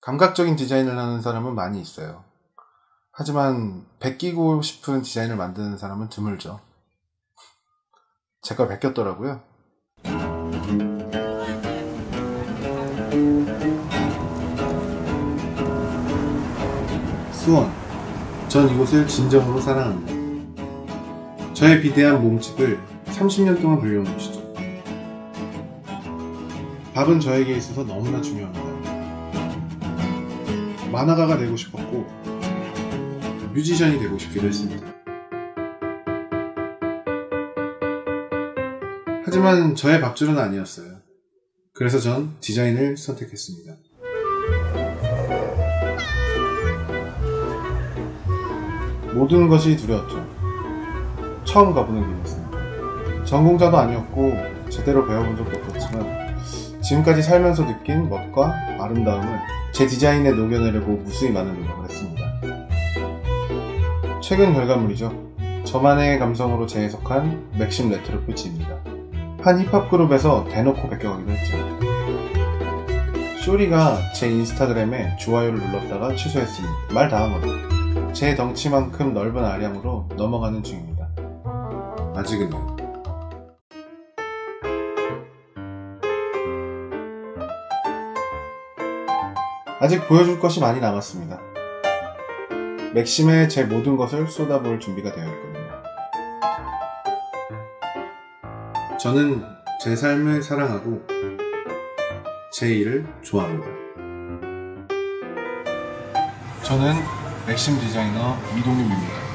감각적인 디자인을 하는 사람은 많이 있어요. 하지만 베끼고 싶은 디자인을 만드는 사람은 드물죠. 제 걸 베꼈더라고요. 수원. 전 이곳을 진정으로 사랑합니다. 저의 비대한 몸집을 30년 동안 불려온 곳이죠. 밥은 저에게 있어서 너무나 중요합니다. 만화가가 되고 싶었고 뮤지션이 되고 싶기도 했습니다. 하지만 저의 밥줄은 아니었어요. 그래서 전 디자인을 선택했습니다. 모든 것이 두려웠죠. 처음 가보는 길이었습니다. 전공자도 아니었고 제대로 배워본 적도 없었지만 지금까지 살면서 느낀 멋과 아름다움을 제 디자인에 녹여내려고 무수히 많은 노력을 했습니다. 최근 결과물이죠. 저만의 감성으로 재해석한 맥심 레트로 푸치입니다. 한 힙합 그룹에서 대놓고 베껴가기도 했죠. 쇼리가 제 인스타그램에 좋아요를 눌렀다가 취소했습니다. 말 다 한 거죠. 제 덩치만큼 넓은 아량으로 넘어가는 중입니다. 아직은요. 아직 보여줄 것이 많이 남았습니다. 맥심에 제 모든 것을 쏟아부을 준비가 되어 있거든요. 저는 제 삶을 사랑하고 제 일을 좋아합니다. 저는 맥심 디자이너 이동윤입니다.